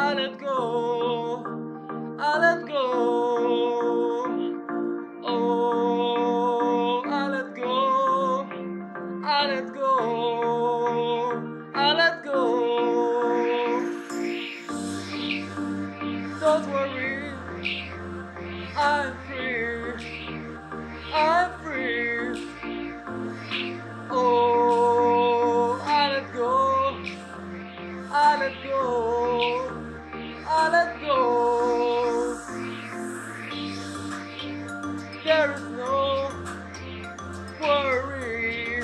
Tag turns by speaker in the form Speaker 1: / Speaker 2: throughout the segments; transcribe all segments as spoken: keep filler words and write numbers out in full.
Speaker 1: I let go, I let go. Oh, I let go, I let go, I let go. Don't worry, I'm free, I'm free. Oh, I let go, I let go, I let go. There is no worry,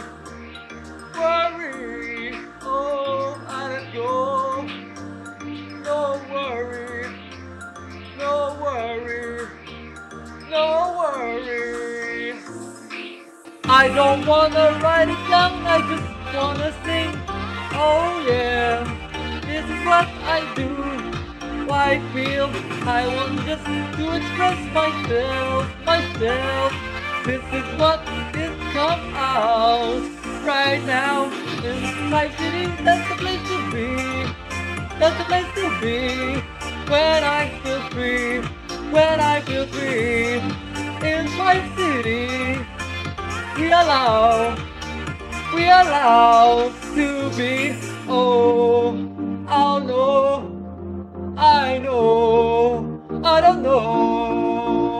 Speaker 1: worry. Oh, I let go. No worry, no worry, no worry. I don't wanna write it down, I just wanna sing. Oh yeah, this is what I do. I feel I want just to express myself, myself. This is what is come out right now. In my city, that's the place to be. That's the place to be. When I feel free, when I feel free. In my city, we allow, we allow to be. Oh, I'll know, I know, I don't know.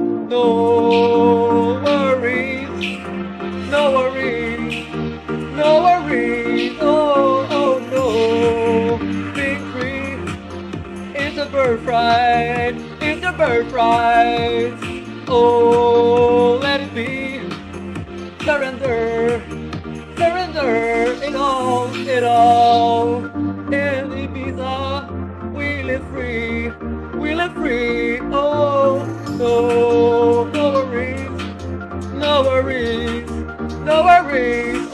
Speaker 1: No worries, no worries, no worries. Oh, oh no. Being free is a birthright, it's a birthright. Oh, let it be. Surrender, surrender it all, it all. In Ibiza, we live free, we live free. Oh, no, no worries, no worries, no worries.